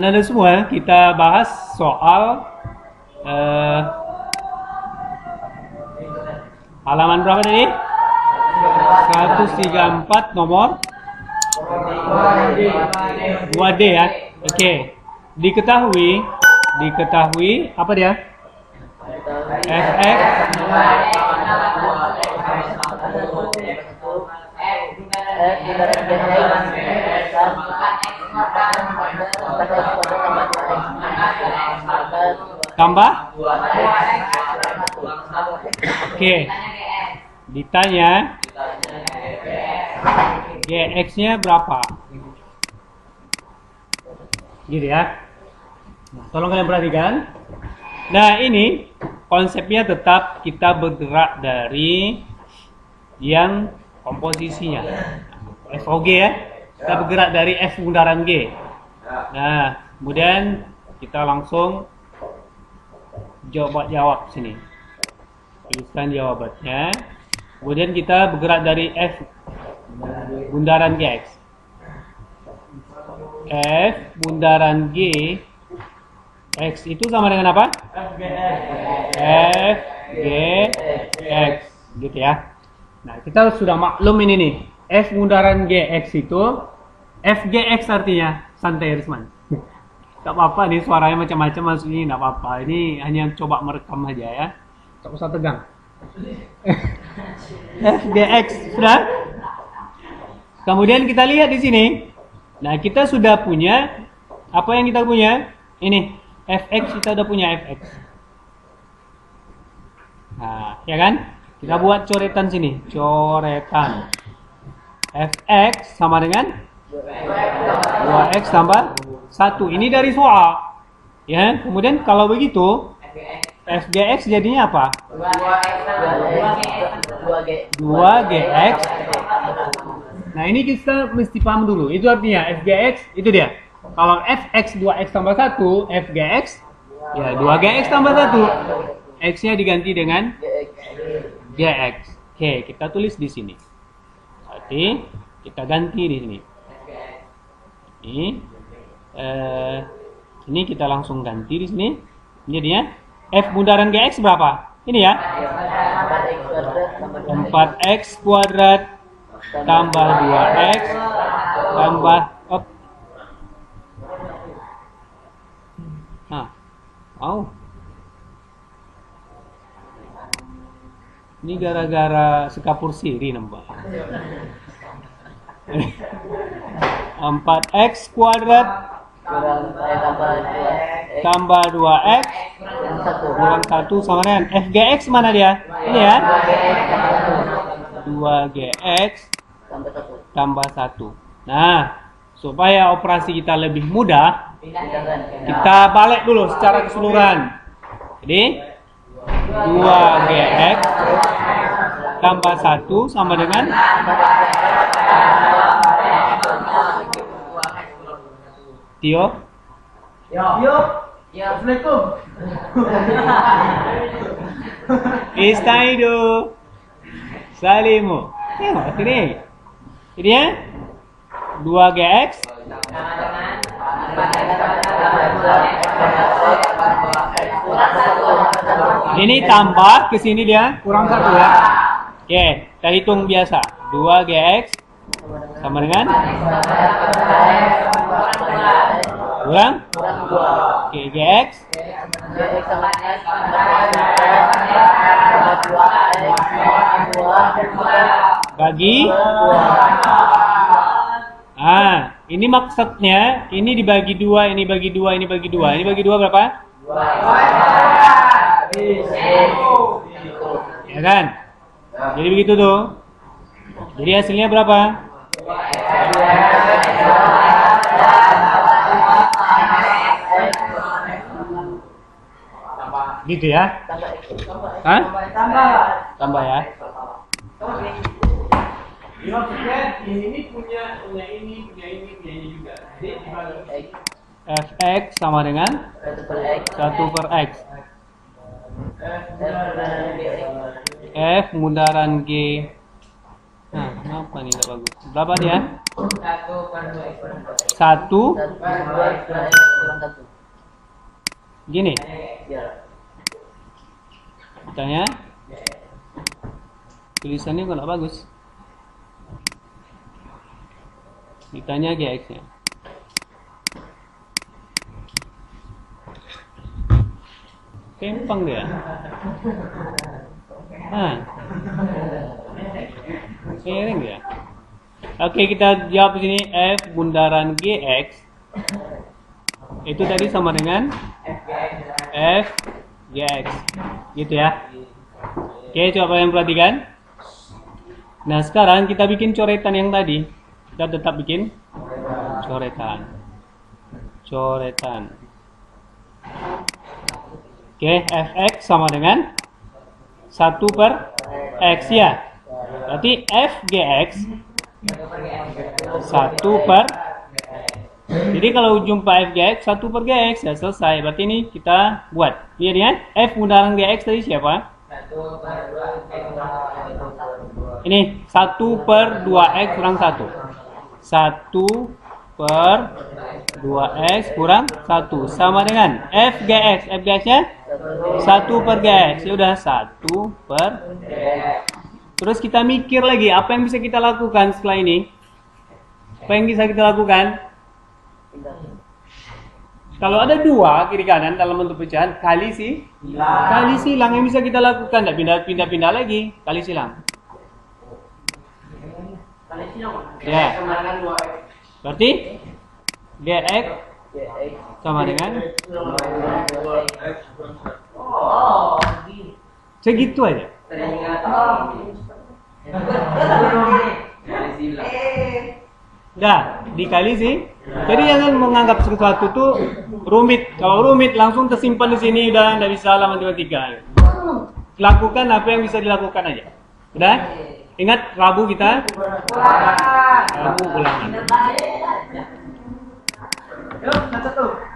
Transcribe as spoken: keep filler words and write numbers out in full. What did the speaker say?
Anak-anak semua, kita bahas soal uh, halaman berapa tadi? seratus tiga puluh empat nomor dua D ya. Oke. Okay. Diketahui, diketahui apa dia? Fx tambah. Oke. Okay. Ditanya Gx-nya berapa? Gitu ya. Nah, tolong kalian perhatikan. Nah, ini konsepnya tetap kita bergerak dari yang komposisinya. F O G ya. Kita bergerak dari F bundaran G. Nah, kemudian kita langsung jawab jawab sini. Tuliskan jawabannya. Kemudian kita bergerak dari F bundaran Gx. F bundaran G X itu sama dengan apa? F G X gitu ya. Nah, kita sudah maklum ini nih. F bundaran Gx itu F G X artinya santai Risman. Gak apa-apa nih suaranya macam-macam maksudnya gak apa-apa. Ini hanya coba merekam aja ya. Gak usah tegang. F G X sudah. Kemudian kita lihat di sini. Nah, kita sudah punya apa yang kita punya? Ini Fx, kita udah punya Fx. Nah, ya kan? Kita buat coretan sini. Coretan. Fx sama dengan dua x tambah satu. Ini dari soal. Ya, kemudian kalau begitu F G X jadinya apa? dua G X. Nah, ini kita mesti paham dulu. Itu artinya F G X itu dia. Kalau Fx dua x tambah satu, F G X ya dua G X tambah satu. X-nya diganti dengan G X. Oke, kita tulis di sini. Berarti kita ganti di sini. Ini eh, ini kita langsung ganti di sini. Jadinya F bundaran G X berapa? Ini ya. empat x kuadrat tambah dua x tambah op. Nah. Oh. Ini gara-gara sekapur siri nambah. empat x kuadrat tambah dua x kurang satu sama dengan F G X mana dia? Ini ya. dua G X tambah satu. Nah, supaya operasi kita lebih mudah, kita balik dulu secara keseluruhan. Jadi dua G X tambah satu sama dengan Tio. Yo. Ya, Assalamualaikum. Istaidu. Salimu. Tengok sini. Ini ya. dua G X ini tambah ke sini dia kurang satu ya. Oke, kita hitung biasa. dua G X sama dengan kurang G G X bagi. Ah, ini maksudnya ini dibagi dua, ini bagi dua, ini bagi dua. Ini bagi dua berapa? Ya kan? Jadi begitu tuh. Jadi hasilnya berapa? Gitu ya? Hah? Tambah ya? Ini maksudnya ini punya punya ini punya ini punya ini juga. Jadi Fx sama dengan satu per x. F bundaran G Nah, kenapa nih nggak bagus? Berapa dia? Satu per dua x kurang satu. Satu. Per dua x kurang satu. Gini. Ya. Katanya tulisannya kok nggak bagus. Ditanya Gx-nya. Kempang dia. Nah. Sering dia. Oke, kita jawab di sini F bundaran Gx itu tadi sama dengan F Gx. Gitu ya. Oke, coba yang perhatikan. Nah, sekarang kita bikin coretan yang tadi. Kita tetap bikin coretan. Coretan. Oke, Fx sama dengan satu per X ya. Berarti F Gx satu per. Jadi kalau jumpa F Gx satu per Gx ya selesai. Berarti ini kita buat. Lihat ya, F bundaran Gx tadi siapa? Ini satu per dua x kurang satu. satu per dua x kurang satu sama dengan F Gx. F Gx-nya satu per Gx. Ya udah satu per. Terus kita mikir lagi apa yang bisa kita lakukan setelah ini. Apa yang bisa kita lakukan? Kalau ada dua kiri kanan dalam bentuk pecahan, kali si kali silang yang bisa kita lakukan. Tidak pindah-pindah lagi, kali silang. Kali silang. Ya. Sama dengan dua x. Berarti Gx sama dengan Oh, segitu aja. Dah, dikali sih. Jadi jangan menganggap sesuatu itu rumit. Kalau rumit langsung tersimpan di sini udah tidak bisa lah matematika. Lakukan apa yang bisa dilakukan aja. Udah? Ingat Rabu kita? Rabu ulangan. Yuk, satu tuh.